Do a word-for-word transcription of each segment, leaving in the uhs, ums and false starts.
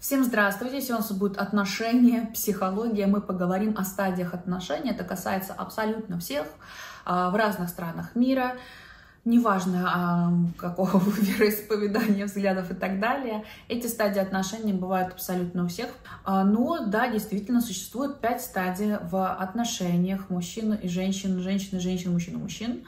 Всем здравствуйте! Сегодня у нас будет отношения, психология. Мы поговорим о стадиях отношений. Это касается абсолютно всех в разных странах мира. Неважно, какого вероисповедания, взглядов и так далее. Эти стадии отношений бывают абсолютно у всех. Но да, действительно существует пять стадий в отношениях мужчин и женщин, женщин и женщин, мужчин и мужчин,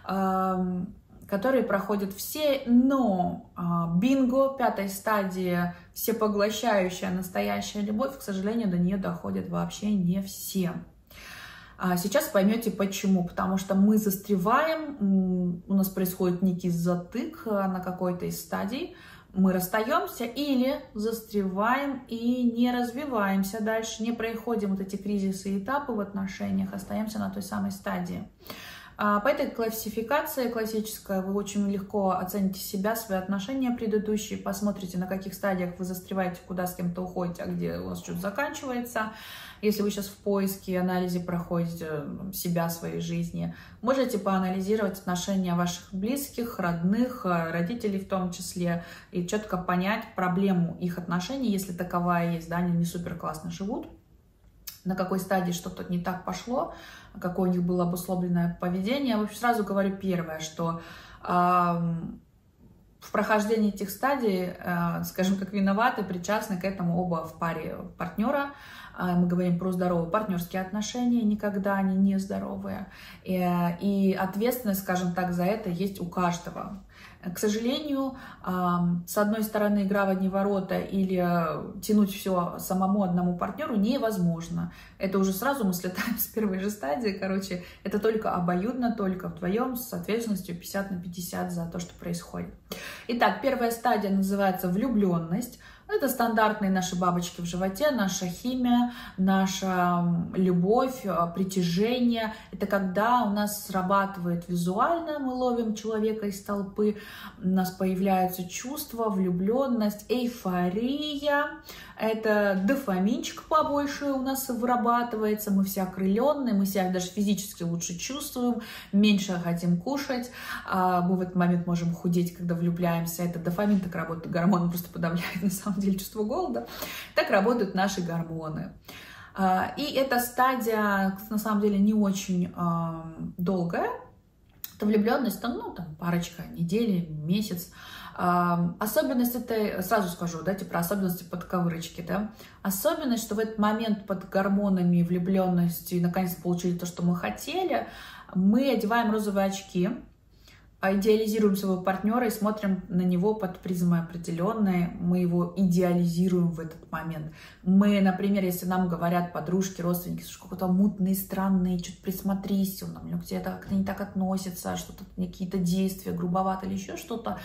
которые проходят все, но а, бинго, пятой стадии, всепоглощающая настоящая любовь, к сожалению, до нее доходят вообще не все. А сейчас поймете почему. Потому что мы застреваем, у нас происходит некий затык на какой-то из стадий, мы расстаемся или застреваем и не развиваемся дальше, не проходим вот эти кризисы и этапы в отношениях, остаемся на той самой стадии. По этой классификации классической вы очень легко оцените себя, свои отношения предыдущие, посмотрите, на каких стадиях вы застреваете, куда с кем-то уходите, а где у вас что-то заканчивается. Если вы сейчас в поиске, анализе проходите себя, своей жизни, можете поанализировать отношения ваших близких, родных, родителей в том числе, и четко понять проблему их отношений, если таковая есть, да, они не супер классно живут, на какой стадии что-то не так пошло, какое у них было обусловленное поведение. В общем, сразу говорю первое, что э, в прохождении этих стадий, э, скажем, как виноваты, причастны к этому оба в паре партнера. Э, мы говорим про здоровые партнерские отношения, никогда они не здоровые. И, и ответственность, скажем так, за это есть у каждого. К сожалению, с одной стороны, игра в одни ворота или тянуть все самому одному партнеру невозможно. Это уже сразу мы слетаем с первой же стадии. Короче, это только обоюдно, только вдвоем, с ответственностью пятьдесят на пятьдесят за то, что происходит. Итак, первая стадия называется влюбленность. Это стандартные наши бабочки в животе, наша химия, наша любовь, притяжение. Это когда у нас срабатывает визуально, мы ловим человека из толпы, у нас появляются чувства, влюбленность, эйфория. Это дофаминчик побольше у нас вырабатывается, мы все окрыленные, мы себя даже физически лучше чувствуем, меньше хотим кушать, мы в этот момент можем худеть, когда влюбляемся. Это дофамин так работает, гормон просто подавляет на самом деле чувство голода. Так работают наши гормоны. И эта стадия, на самом деле, не очень долгая. Это влюбленность, там, ну, там, парочка, недели, месяц. Особенность этой, сразу скажу, да, типа особенности под ковырочки, да. Особенность, что в этот момент под гормонами влюбленности наконец получили то, что мы хотели, мы одеваем розовые очки, идеализируем своего партнера и смотрим на него под призмой определенной, мы его идеализируем в этот момент. Мы, например, если нам говорят подружки, родственники, что какой-то мутный, странный, что-то присмотрись, он нам где-то как-то не так относится, что-то какие-то действия грубовато или еще что-то,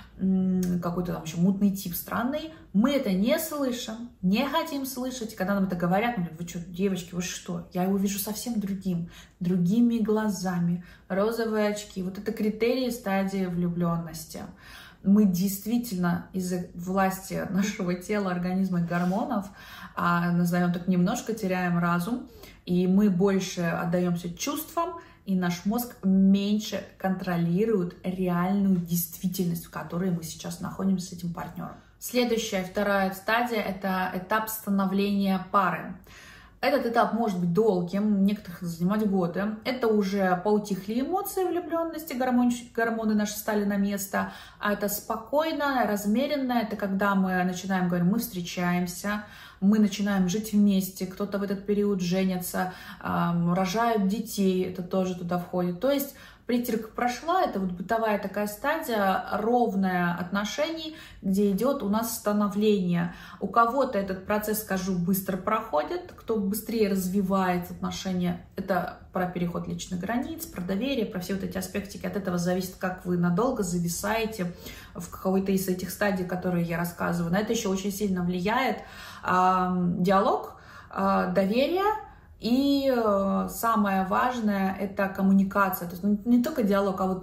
какой-то там еще мутный тип странный, мы это не слышим, не хотим слышать. Когда нам это говорят, мы говорим: вы что, девочки, вы что? Я его вижу совсем другим, другими глазами, розовые очки. Вот это критерии стадии влюбленности. Мы действительно из-за власти нашего тела, организма и гормонов, назовем так, немножко теряем разум, и мы больше отдаемся чувствам, и наш мозг меньше контролирует реальную действительность, в которой мы сейчас находимся с этим партнером. Следующая, вторая стадия – это этап становления пары. Этот этап может быть долгим, некоторых занимать годы. Это уже поутихли эмоции влюбленности, гормоны, гормоны наши стали на место. А это спокойно, размеренно. Это когда мы начинаем говорить: мы встречаемся, мы начинаем жить вместе, кто-то в этот период женится, э, рожают детей, это тоже туда входит. То есть притирка прошла, это вот бытовая такая стадия, ровная отношений, где идет у нас становление. У кого-то этот процесс, скажу, быстро проходит, кто быстрее развивает отношения, это про переход личных границ, про доверие, про все вот эти аспектики. От этого зависит, как вы надолго зависаете в какой-то из этих стадий, которые я рассказываю. На это еще очень сильно влияет э, диалог, э, доверие. И самое важное – это коммуникация. То есть не только диалог, а вот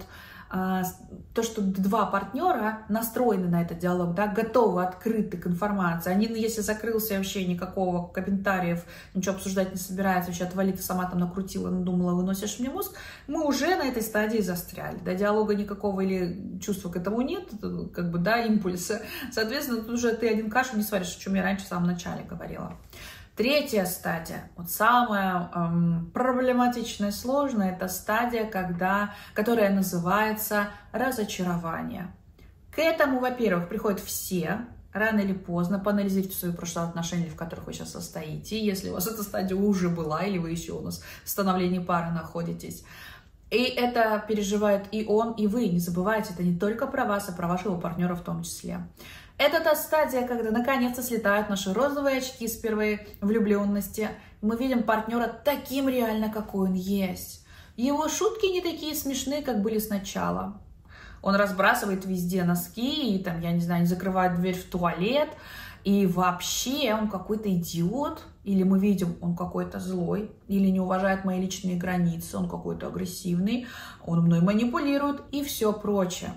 то, что два партнера настроены на этот диалог, да, готовы, открыты к информации. Они, если закрылся, вообще никакого комментариев, ничего обсуждать не собирается, вообще отвали, ты сама там накрутила, надумала, выносишь мне мозг, мы уже на этой стадии застряли. Да, диалога никакого или чувства к этому нет, как бы, да, импульса. Соответственно, тут уже ты один кашу не сваришь, о чем я раньше в самом начале говорила. Третья стадия, вот самая эм, проблематичная и сложная, это стадия, когда, которая называется разочарование. К этому, во-первых, приходят все, рано или поздно, поанализируйте свои прошлые отношения, в которых вы сейчас состоите, если у вас эта стадия уже была, или вы еще у нас в становлении пары находитесь. И это переживает и он, и вы. Не забывайте, это не только про вас, а про вашего партнера в том числе. Это та стадия, когда наконец-то слетают наши розовые очки с первой влюбленности. Мы видим партнера таким реально, какой он есть. Его шутки не такие смешные, как были сначала. Он разбрасывает везде носки, и там, я не знаю, не закрывает дверь в туалет. И вообще он какой-то идиот. Или мы видим, он какой-то злой, или не уважает мои личные границы, он какой-то агрессивный, он мной манипулирует и все прочее.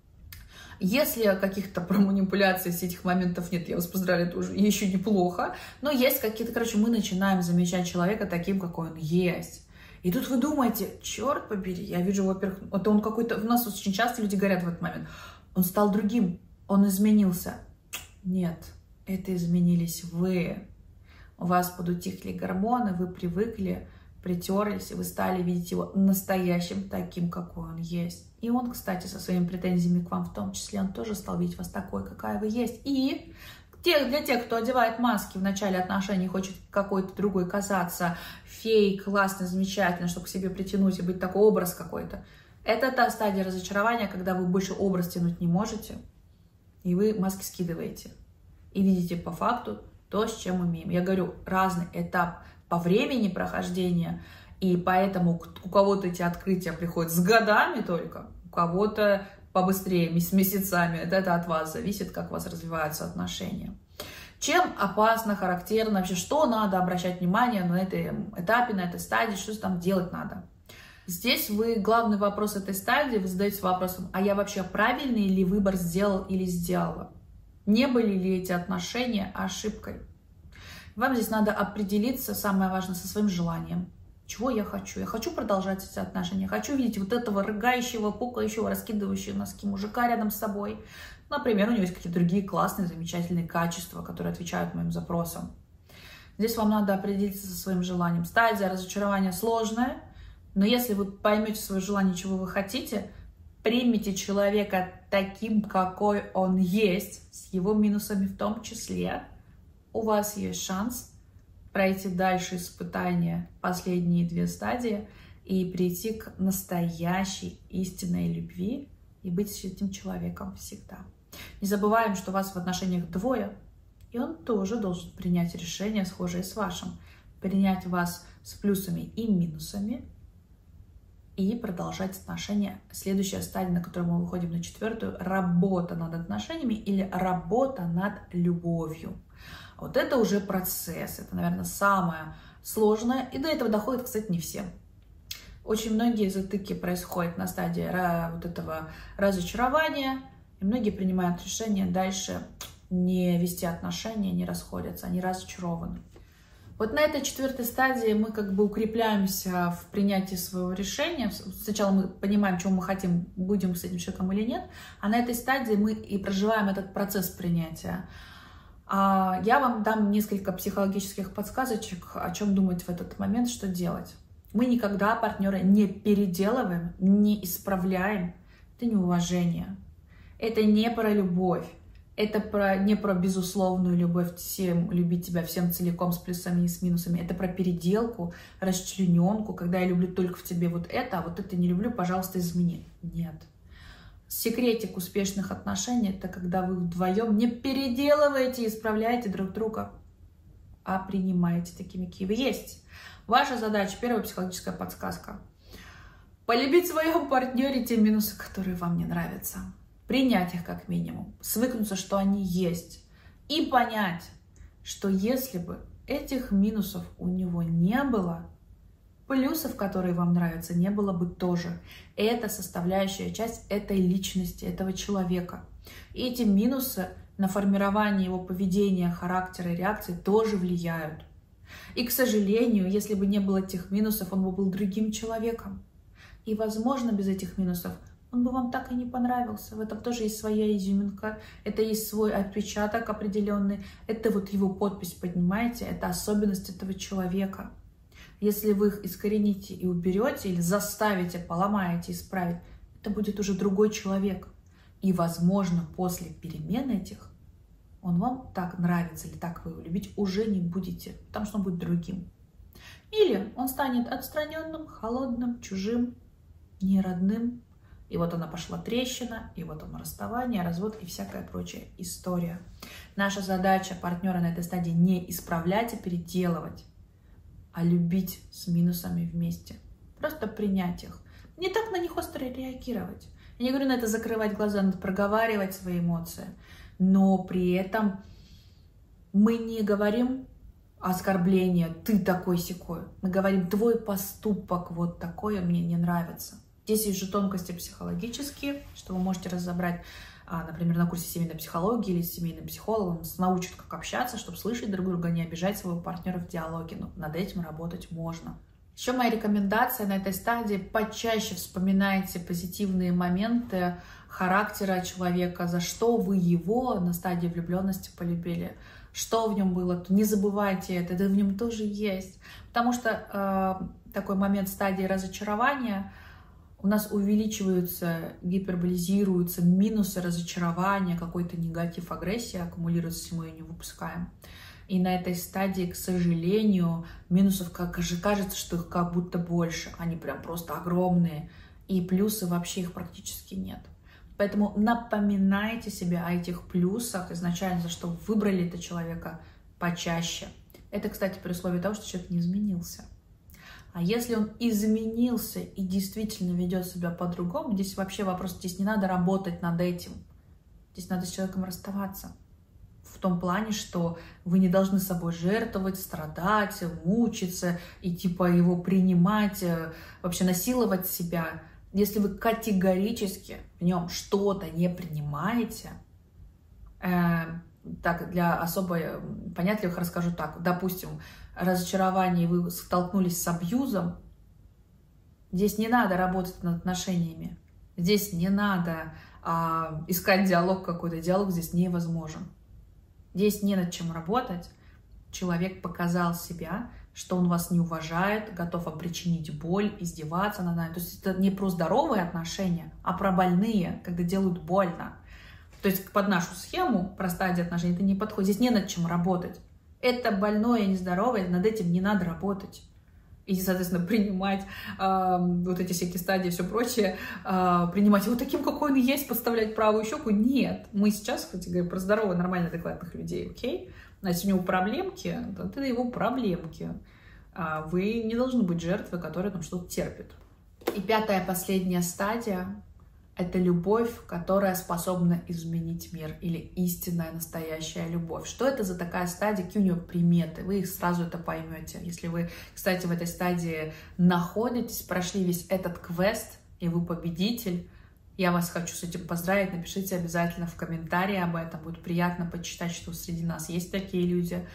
Если каких-то про манипуляций с этих моментов нет, я вас поздравляю, это уже еще неплохо. Но есть какие-то, короче, мы начинаем замечать человека таким, какой он есть. И тут вы думаете, черт побери, я вижу, во-первых, это он какой-то, у нас очень часто люди говорят в этот момент, он стал другим, он изменился. Нет, это изменились вы. У вас подутихли гормоны, вы привыкли, притерлись, и вы стали видеть его настоящим, таким, какой он есть. И он, кстати, со своими претензиями к вам в том числе, он тоже стал видеть вас такой, какая вы есть. И для тех, кто одевает маски в начале отношений, хочет какой-то другой казаться, фей, классно, замечательно, чтобы к себе притянуть и быть такой образ какой-то. Это та стадия разочарования, когда вы больше образ тянуть не можете, и вы маски скидываете. И видите по факту то, с чем имеем. Я говорю, разный этап по времени прохождения, и поэтому у кого-то эти открытия приходят с годами только, у кого-то побыстрее, с месяцами. Это, это от вас зависит, как у вас развиваются отношения. Чем опасно, характерно, вообще, что надо обращать внимание на этом этапе, на этой стадии, что там делать надо. Здесь вы, главный вопрос этой стадии, вы задаете вопросом, а я вообще правильный ли выбор сделал или сделала? Не были ли эти отношения ошибкой? Вам здесь надо определиться, самое важное, со своим желанием. Чего я хочу? Я хочу продолжать эти отношения. Хочу видеть вот этого рыгающего, пукающего, раскидывающего носки мужика рядом с собой. Например, у него есть какие-то другие классные, замечательные качества, которые отвечают моим запросам. Здесь вам надо определиться со своим желанием. Стадия разочарования сложная, но если вы поймете свое желание, чего вы хотите, примите человека таким, какой он есть, с его минусами в том числе, у вас есть шанс пройти дальше испытания, последние две стадии, и прийти к настоящей истинной любви и быть с этим человеком всегда. Не забываем, что у вас в отношениях двое, и он тоже должен принять решение, схожее с вашим. Принять вас с плюсами и минусами, и продолжать отношения. Следующая стадия, на которую мы выходим на четвертую, работа над отношениями или работа над любовью. Вот это уже процесс, это, наверное, самое сложное, и до этого доходят, кстати, не все. Очень многие затыки происходят на стадии вот этого разочарования, и многие принимают решение дальше не вести отношения, не расходятся, они разочарованы. Вот на этой четвертой стадии мы как бы укрепляемся в принятии своего решения. Сначала мы понимаем, чего мы хотим, будем с этим человеком или нет, а на этой стадии мы и проживаем этот процесс принятия. Я вам дам несколько психологических подсказочек, о чем думать в этот момент, что делать. Мы никогда партнера не переделываем, не исправляем. Это неуважение. Это не про любовь. Это про, не про безусловную любовь, всем любить тебя всем целиком, с плюсами и с минусами. Это про переделку, расчлененку, когда я люблю только в тебе вот это, а вот это не люблю, пожалуйста, измени. Нет. Секретик успешных отношений – это когда вы вдвоем не переделываете и исправляете друг друга, а принимаете такими, какие вы есть. Ваша задача, первая психологическая подсказка – полюбить в своем партнере те минусы, которые вам не нравятся. Принять их как минимум, свыкнуться, что они есть, и понять, что если бы этих минусов у него не было, Плюсов, которые вам нравятся, не было бы тоже. Это составляющая часть этой личности, этого человека. И эти минусы на формирование его поведения, характера и реакции тоже влияют. И, к сожалению, если бы не было этих минусов, он бы был другим человеком. И, возможно, без этих минусов он бы вам так и не понравился. В этом тоже есть своя изюминка, это есть свой отпечаток определенный. Это вот его подпись, понимаете? Это особенность этого человека. Если вы их искорените и уберете, или заставите, поломаете, исправить, это будет уже другой человек. И, возможно, после перемен этих он вам так нравится или так вы его любить уже не будете, потому что он будет другим. Или он станет отстраненным, холодным, чужим, неродным. И вот она пошла трещина, и вот он расставание, развод и всякая прочая история. Наша задача партнера на этой стадии не исправлять и переделывать, а любить с минусами вместе. Просто принять их. Не так на них остро реагировать. Я не говорю на это закрывать глаза, надо проговаривать свои эмоции. Но при этом мы не говорим оскорбление, ты такой-сякой. Мы говорим, твой поступок вот такой, мне не нравится. Здесь есть же тонкости психологические, что вы можете разобрать, например, на курсе семейной психологии или с семейным психологом. Он научит, как общаться, чтобы слышать друг друга, не обижать своего партнера в диалоге. Но над этим работать можно. Еще моя рекомендация на этой стадии: почаще вспоминайте позитивные моменты характера человека, за что вы его на стадии влюбленности полюбили, что в нем было. Не забывайте это, это в нем тоже есть. Потому что э, такой момент стадии разочарования, у нас увеличиваются, гиперболизируются минусы разочарования, какой-то негатив, агрессия аккумулируется, если мы ее не выпускаем. И на этой стадии, к сожалению, минусов как же кажется, что их как будто больше. Они прям просто огромные. И плюсы вообще их практически нет. Поэтому напоминайте себе о этих плюсах изначально, за что выбрали этого человека почаще. Это, кстати, при условии того, что человек не изменился. А если он изменился и действительно ведет себя по-другому, здесь вообще вопрос, здесь не надо работать над этим. Здесь надо с человеком расставаться. В том плане, что вы не должны собой жертвовать, страдать, мучиться и типа его принимать, вообще насиловать себя. Если вы категорически в нем что-то не принимаете, э, так, для особо понятливых расскажу так. Допустим, разочарование, вы столкнулись с абьюзом, здесь не надо работать над отношениями. Здесь не надо а, искать диалог какой-то. Диалог здесь невозможен. Здесь не над чем работать. Человек показал себя, что он вас не уважает, готов вам причинить боль, издеваться над нами. То есть это не про здоровые отношения, а про больные, когда делают больно. То есть под нашу схему про стадии отношений это не подходит. Здесь не над чем работать. Это больное, нездоровое, над этим не надо работать. И, соответственно, принимать э, вот эти всякие стадии и все прочее, э, принимать его таким, какой он есть, подставлять правую щеку. Нет. Мы сейчас, кстати говоря, про здоровых, нормально адекватных людей, окей? Значит, у него проблемки, это его проблемки. А вы не должны быть жертвой, которая там что-то терпит. И пятая, последняя стадия — это любовь, которая способна изменить мир, или истинная настоящая любовь. Что это за такая стадия, какие у нее приметы? Вы их сразу это поймете. Если вы, кстати, в этой стадии находитесь, прошли весь этот квест, и вы победитель, я вас хочу с этим поздравить. Напишите обязательно в комментарии об этом. Будет приятно почитать, что среди нас есть такие люди.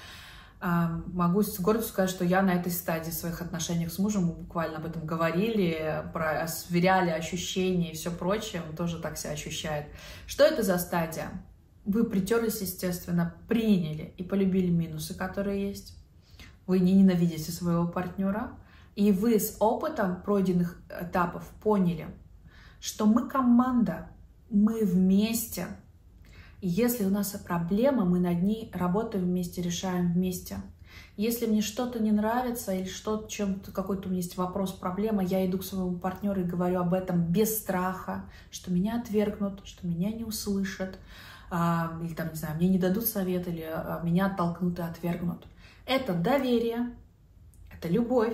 Могу с гордостью сказать, что я на этой стадии в своих отношениях с мужем, мы буквально об этом говорили, про, сверяли ощущения и все прочее, он тоже так себя ощущает. Что это за стадия? Вы притерлись, естественно, приняли и полюбили минусы, которые есть. Вы не ненавидите своего партнера, и вы с опытом пройденных этапов поняли, что мы команда, мы вместе. И если у нас проблема, мы над ней работаем вместе, решаем вместе. Если мне что-то не нравится или что-то, чем-то какой-то у меня есть вопрос, проблема, я иду к своему партнеру и говорю об этом без страха, что меня отвергнут, что меня не услышат, а, или там, не знаю, мне не дадут совет, или а, меня оттолкнут и отвергнут. Это доверие, это любовь,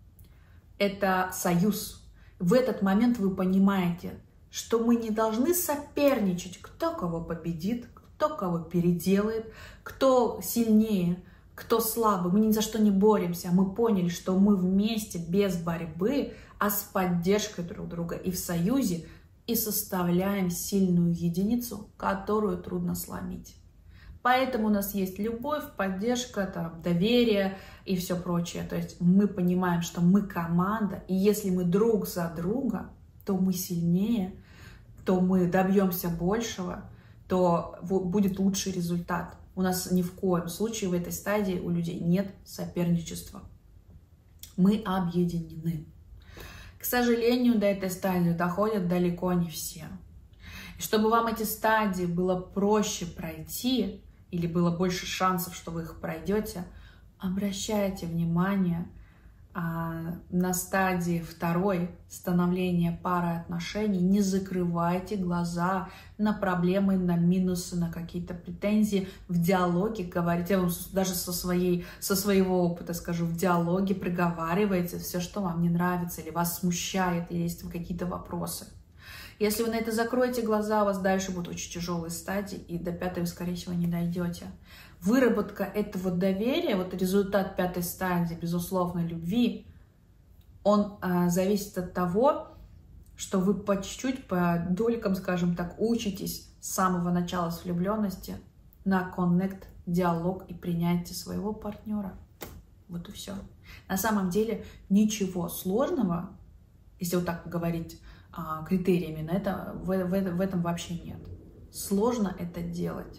это союз. В этот момент вы понимаете, что мы не должны соперничать, кто кого победит, кто кого переделает, кто сильнее, кто слабый, мы ни за что не боремся, мы поняли, что мы вместе, без борьбы, а с поддержкой друг друга и в союзе, и составляем сильную единицу, которую трудно сломить. Поэтому у нас есть любовь, поддержка, там, доверие и все прочее. То есть мы понимаем, что мы команда, и если мы друг за друга, то мы сильнее, то мы добьемся большего, то будет лучший результат. У нас ни в коем случае в этой стадии у людей нет соперничества. Мы объединены. К сожалению, до этой стадии доходят далеко не все. И чтобы вам эти стадии было проще пройти, или было больше шансов, что вы их пройдете, обращайте внимание а, на стадии второй становления пары отношений. Не закрывайте глаза на проблемы, на минусы, на какие-то претензии. В диалоге говорите, я вам даже со, своей, со своего опыта скажу, в диалоге проговаривайте все, что вам не нравится, или вас смущает, или есть какие-то вопросы. Если вы на это закроете глаза, у вас дальше будут очень тяжелые стадии, и до пятой вы, скорее всего, не дойдете. Выработка этого доверия, вот результат пятой стадии, безусловно, любви, он а, зависит от того, что вы по чуть-чуть, по долькам, скажем так, учитесь с самого начала с влюбленности на коннект, диалог и принятие своего партнера. Вот и все. На самом деле ничего сложного, если вот так говорить, критериями на это, в, в, в этом вообще нет. Сложно это делать,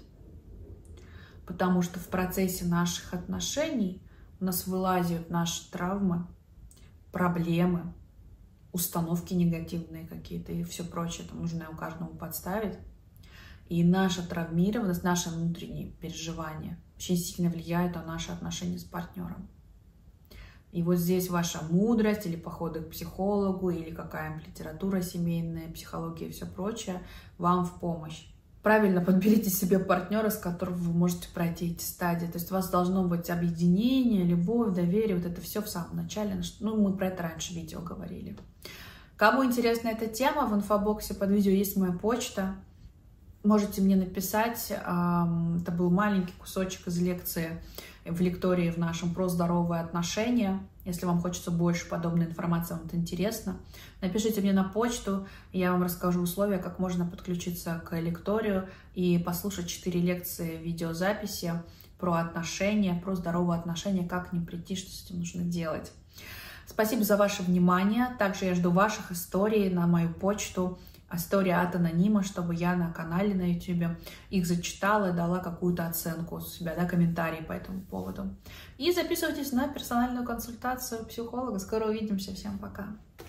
потому что в процессе наших отношений у нас вылазят наши травмы, проблемы, установки негативные какие-то и все прочее. Это нужно у каждого подставить. И наша травмированность, наши внутренние переживания очень сильно влияют на наши отношения с партнером. И вот здесь ваша мудрость, или походы к психологу, или какая-нибудь литература семейная, психология и все прочее вам в помощь. Правильно подберите себе партнера, с которым вы можете пройти эти стадии. То есть у вас должно быть объединение, любовь, доверие, вот это все в самом начале. Ну, мы про это раньше в видео говорили. Кому интересна эта тема, в инфобоксе под видео есть моя почта. Можете мне написать. Это был маленький кусочек из лекции в лектории в нашем про здоровые отношения. Если вам хочется больше подобной информации, вам это интересно, напишите мне на почту, я вам расскажу условия, как можно подключиться к лекторию и послушать четыре лекции видеозаписи про отношения, про здоровые отношения, как к ним прийти, что с этим нужно делать. Спасибо за ваше внимание. Также я жду ваших историй на мою почту. История от анонима, чтобы я на канале на ютубе их зачитала и дала какую-то оценку с себя, да, комментарии по этому поводу. И записывайтесь на персональную консультацию психолога. Скоро увидимся. Всем пока.